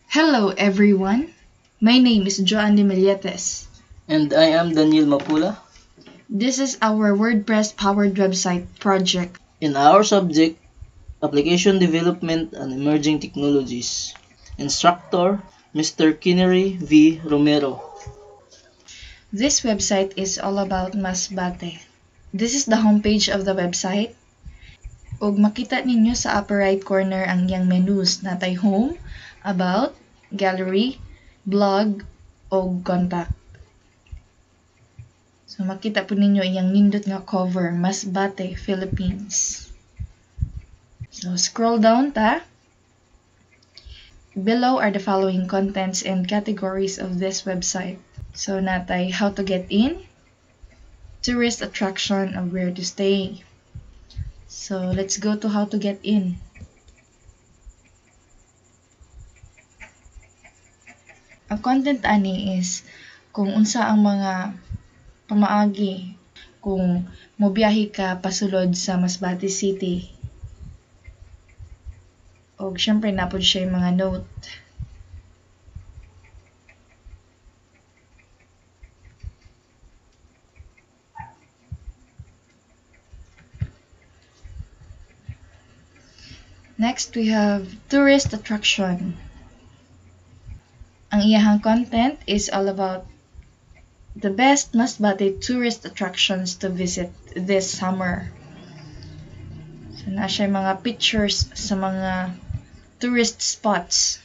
Hello everyone, my name is Joanne de Melietes. And I am Daniel Mapula. This is our WordPress-powered website project. In our subject, Application Development and Emerging Technologies. Instructor, Mr. Kinery V. Romero. This website is all about Masbate. This is the homepage of the website. Ug makita ninyo sa upper right corner ang iyang menus natay Home, About, Gallery, Blog, o Contact. So makita po ninyo iyang nindot nga cover, Masbate, Philippines. So scroll down ta. Below are the following contents and categories of this website. So natay how to get in, tourist attraction, or where to stay. So let's go to how to get in. Ang content ani is kung unsa ang mga pamaagi kung mobiyahe ka pasulod sa Masbate City. O syempre napod siya yung mga note. Next, we have tourist attraction. Ang iyahang content is all about the best Masbate tourist attractions to visit this summer. So, na siya mga pictures sa mga tourist spots.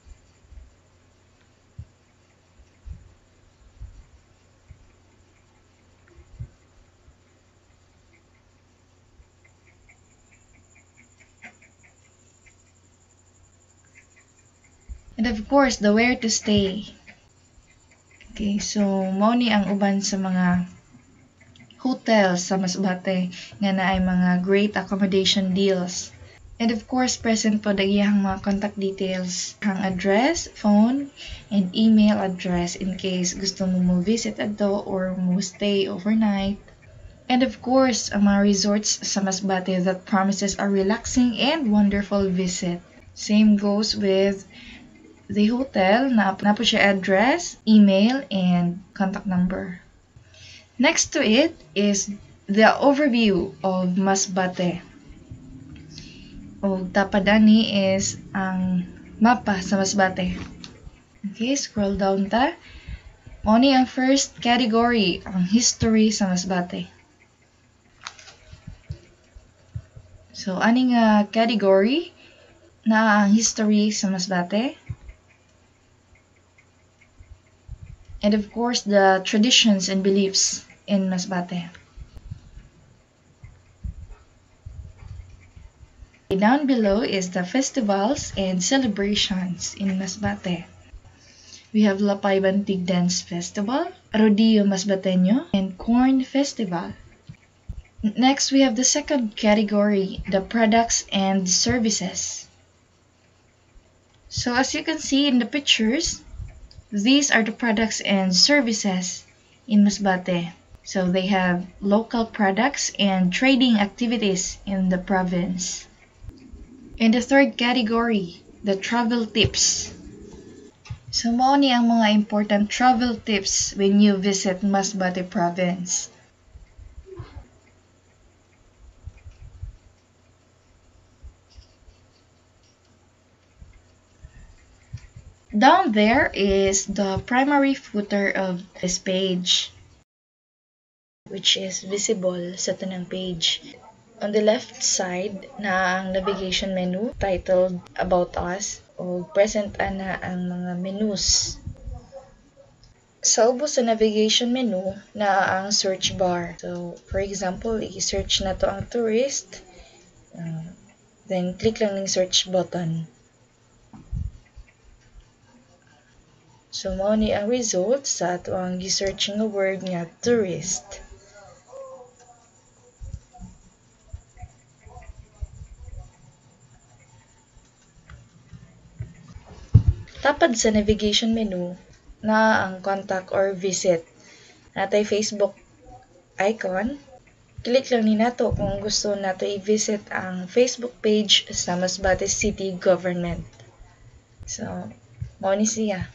And of course, the where to stay. Okay, so mao ni ang uban sa mga hotels sa Masbate nga naay mga great accommodation deals. And of course, present po dagihang mga contact details, ang address, phone, and email address in case gusto mo visit adto or mo stay overnight. And of course, ang mga resorts sa Masbate that promises a relaxing and wonderful visit. Same goes with the hotel, na po siya address, email, and contact number. Next to it is the overview of Masbate. O tapadani is ang mapa sa Masbate. Okay, scroll down ta. Mao ni ang first category, ang history sa Masbate. So, aning category na ang history sa Masbate. And of course, the traditions and beliefs in Masbate. Down below is the festivals and celebrations in Masbate. We have Lapay Bantig Dance Festival, Rodeo Masbateño, and Corn Festival. Next, we have the second category, the products and services. So as you can see in the pictures, these are the products and services in Masbate. So they have local products and trading activities in the province. In the third category, the travel tips. So mao ni ang mga important travel tips when you visit Masbate province. Down there is the primary footer of this page, which is visible sa tanang page. On the left side na ang navigation menu titled About Us o present ana ang mga menus. Sa ubos sa navigation menu na ang search bar. So, for example, i-search na to ang tourist. Then, click lang ng search button. So, mao ni ang result sa ato ang gi-search nga word nga tourist. Tapad sa navigation menu na ang contact or visit. Natay Facebook icon. Click lang ni nato kung gusto nato i-visit ang Facebook page sa Masbate City Government. So, Mao ni siya.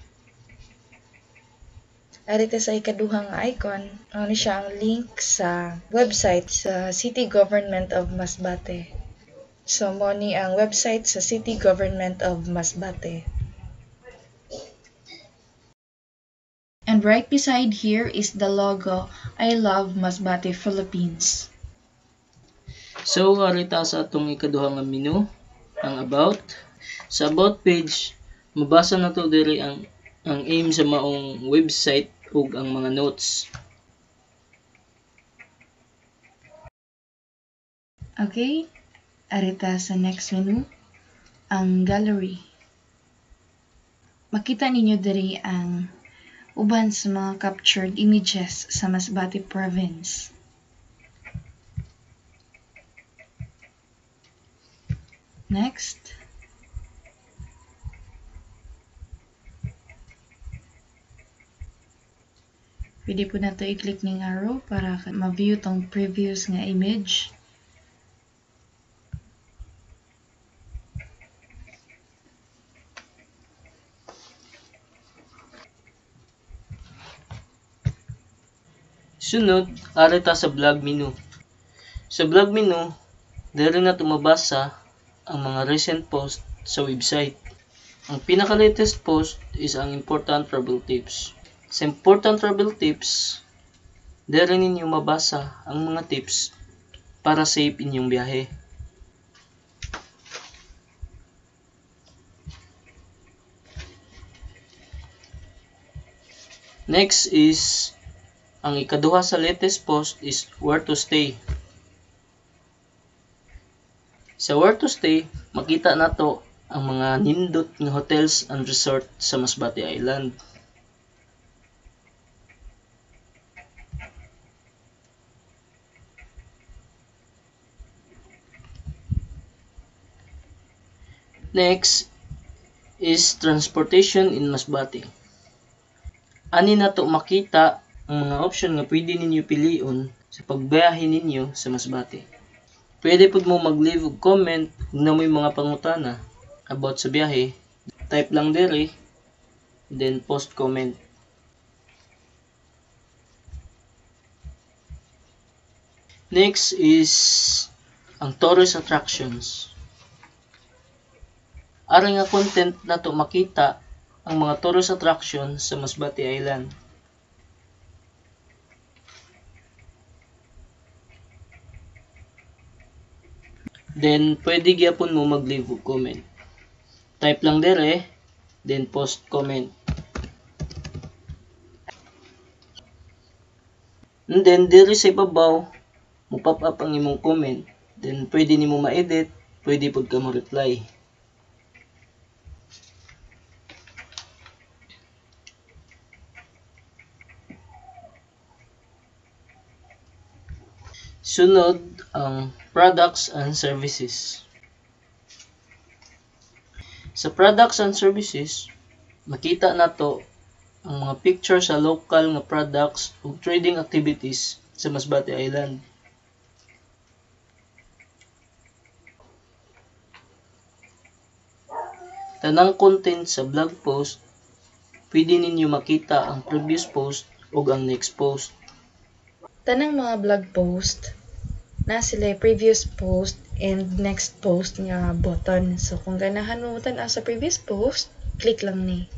Arita sa ikaduhang icon, ni siya ang link sa website sa City Government of Masbate. So, mo ni ang website sa City Government of Masbate. And right beside here is the logo, I love Masbate, Philippines. So, harita sa atong ikaduha nga menu, ang about. Sa about page, mabasa na to diri ang aim sa maong website ug ang mga notes. Okay, arita sa next menu, ang gallery. Makita ninyo diri ang uban sa mga captured images sa Masbate Province. Next. Pwede po na ito i-click ng arrow para ma-view tong previous nga image. Sunod, arita sa blog menu. Sa blog menu, diri na tumabasa ang mga recent post sa website. Ang pinaka-latest post is ang important travel tips. Sa important travel tips, diri ninyo mabasa ang mga tips para safe inyong biyahe. Next is ang ikaduha sa latest post is where to stay. Sa where to stay, makita nato ang mga nindot nga hotels and resort sa Masbate Island. Next is transportation in Masbate. Ani nato makita ang mga option nga pwede ninyo piliun sa pagbiyahe ninyo sa Masbate. Pwede pud mo mag-leave og comment kung na may mga pangutana about sa biyahe. Type lang diri, then post comment. Next is ang tourist attractions. Aron nga content nato makita ang mga tourist attractions sa Masbate Island. Then, pwede gyapon mo mag-leave og comment. Type lang dire, then post comment. And then, dire sa ibabaw, mo pop up ang imong comment. Then, pwede nimo ma-edit, pwede pud ka mo reply. Sunod, ang products and services. Sa products and services, makita nato ang mga picture sa local nga products ug trading activities sa Masbate Island. Tanang content sa blog post, pwede ninyo makita ang previous post ug ang next post. Tanang mga blog post, na sila previous post and next post nga button. So, kung ganahan mo sa previous post, click lang ni.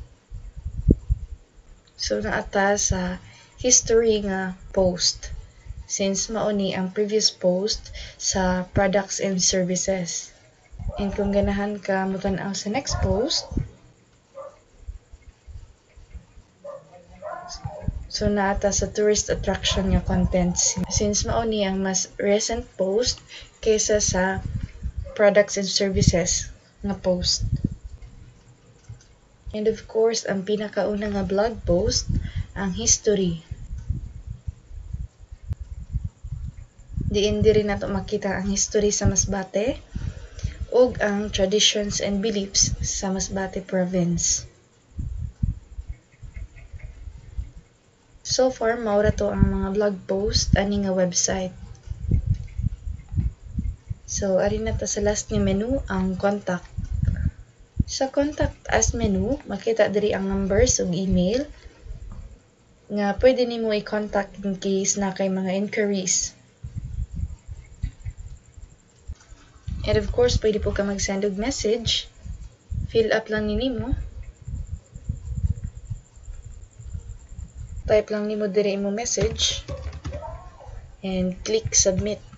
So, naata sa history nga post. Since mauni ang previous post sa products and services. And kung ganahan ka mo sa next post, so naata sa tourist attraction nga contents. Since mauni ang mas recent post kaysa sa products and services nga post. And of course, ang pinakauna nga blog post, ang history. Diin diri nato makita ang history sa Masbate ug ang traditions and beliefs sa Masbate Province. So far, maura to ang mga blog post ani nga website. So, ari na ta sa last nga menu, ang contact. Sa contact us menu, makita diri ang numbers ug email nga pwede nimo i-contact in case na kay mga inquiries. And of course, pwede po ka mag-send og message. Fill up lang nimo. Type lang nimo diri imo message and click submit.